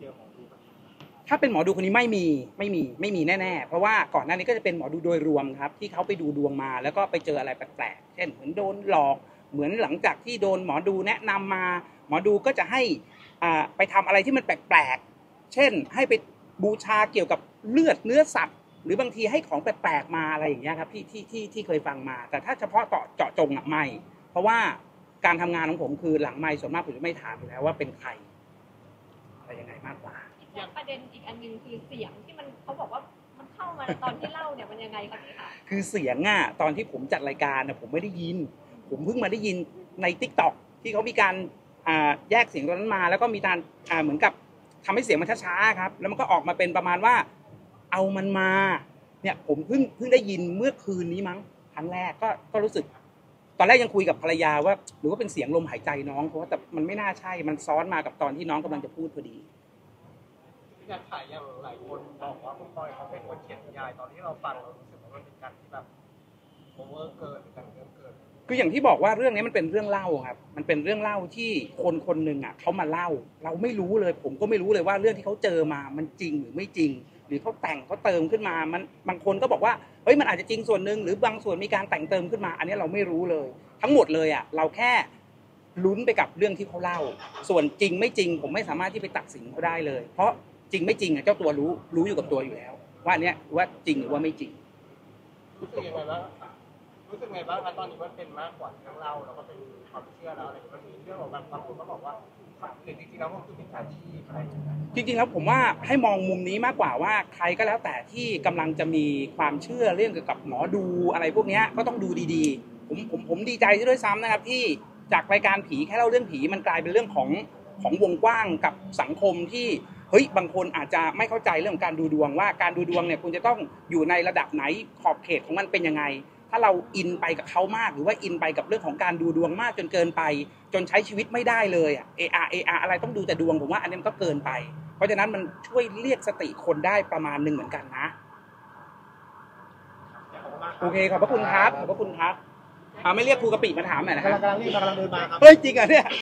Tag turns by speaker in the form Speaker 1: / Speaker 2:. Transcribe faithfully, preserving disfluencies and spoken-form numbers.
Speaker 1: เจอหมอดูแบบ
Speaker 2: ถ้าเป็นหมอดูคนนี้ไม่มีไม่มีไม่มีแน่ๆเพราะว่าก่อนหน้านี้ก็จะเป็นหมอดูโดยรวมครับที่เขาไปดูดวงมาแล้วก็ไปเจออะไรแปลกๆเช่นเหมือนโดนหลอกเหมือนหลังจากที่โดนหมอดูแนะนำมาหมอดูก็จะให้อ่าไปทำอะไรที่มันแปลกๆเช่นให้ไปบูชาเกี่ยวกับเลือดเนื้อสัตว์หรือบางทีให้ของแปลกๆมาอะไรอย่างเงี้ยครับที่ที่ที่ที่เคยฟังมาแต่ถ้าเฉพาะเจาะเจาะจงอ่ะไม่เพราะว่าการทำงานของผมคือหลังไมค์ส่วนมากผมจะไม่ถามอยู่แล้วว่าเป็นใครอะไรยังไงมากกว่า
Speaker 3: อย่างประเด็นอีกอันนึงคือเสียงที่มันเขาบอกว่ามันเข้ามาตอนที่เล่าเนี่ยมันยังไงครับพี่คะ
Speaker 2: คือเสียงอ่ะตอนที่ผมจัดรายการนะผมไม่ได้ยินผมเพิ่งมาได้ยินใน ติ๊กต็อก ที่เขามีการอ่าแยกเสียงตอนนั้นมาแล้วก็มีการอ่าเหมือนกับทำให้เสียงมันช้าๆครับแล้วมันก็ออกมาเป็นประมาณว่าเอามันมาเนี่ยผมเพิ่งเพิ่งได้ยินเมื่อคืนนี้มั้งครั้งแรกก็ก็รู้สึกตอนแรกยังคุยกับภรรยาว่าหรือว่าเป็นเสียงลมหายใจน้องเพราะว่าแต่มันไม่น่าใช่มันซ้อนมากับตอนที่น้องกำลังจะพูดพอดี
Speaker 1: ที่การถ่ายอย่างหลายคนบอกว่าคุณปอยเขาเป็นคนเขียนนิยายตอนที่เราฟังเรารู้สึกว่ามันเป็นการที่แบบโอเวอร์เกินหรือการเกินเกิน
Speaker 2: คืออย่างที่บอกว่าเรื่องนี้มันเป็นเรื่องเล่าครับมันเป็นเรื่องเล่าที่คนคนหนึ่งอ่ะเขามาเล่าเราไม่รู้เลยผมก็ไม่รู้เลยว่าเรื่องที่เขาเจอมามันจริงหรือไม่จริงหรือเขาแต่งเขาเติมขึ้นมามันบางคนก็บอกว่าเฮ้ยมันอาจจะจริงส่วนหนึ่งหรือบางส่วนมีการแต่งเติมขึ้นมาอันนี้เราไม่รู้เลยทั้งหมดเลยอ่ะเราแค่ลุ้นไปกับเรื่องที่เขาเล่าส่วนจริงไม่จริงผมไม่สามารถที่ไปตัดสินเขาได้เลยเพราะจริงไม่จริงอ่ะเจ้าตัวรู้รู้อยู่กับตัวอยู่แล้วว่าเนี้ยว่าจริงหรือว่าไม่จริง
Speaker 1: รู้สึกยังไงบ้างรู้สึกไงบ้างคะตอนนี้มันเป็นมากกว่าเรื่องเล่าแล้วก็เป็นความเชื่อแล้วอะไรมันมีเรื่องของบางบางคนก็บอกว่าหรือจริงๆแล้วมันคือเป็นอาชีพอะไร
Speaker 2: จริงๆแล้วผมว่าให้มองมุมนี้มากกว่าว่าใครก็แล้วแต่ที่กำลังจะมีความเชื่อเรื่องเกี่ยวกับหมอดูอะไรพวกนี้ก็ต้องดูดีๆผมผมผมดีใจด้วยซ้ำนะครับที่จากรายการผีแค่เล่าเรื่องผีมันกลายเป็นเรื่องของของวงกว้างกับสังคมที่เฮ้ยบางคนอาจจะไม่เข้าใจเรื่องการดูดวงว่าการดูดวงเนี่ยคุณจะต้องอยู่ในระดับไหนขอบเขตของมันเป็นยังไงถ้าเราอินไปกับเขามากหรือว่าอินไปกับเรื่องของการดูดวงมากจนเกินไปจนใช้ชีวิตไม่ได้เลยอ่ะเออาเออาอะไรต้องดูแต่ดวงผมว่าอันนี้มันก็เกินไปเพราะฉะนั้นมันช่วยเรียกสติคนได้ประมาณหนึ่งเหมือนกันนะโอเคขอบพระคุณครับขอบพระคุณครับอ่าไม่เรียกครูกะปิมาถามหน่อยนะฮะ
Speaker 1: กำลังรีบกำลังเดินมาครับ
Speaker 2: เฮ้ยจริงอ่ะเนี่ย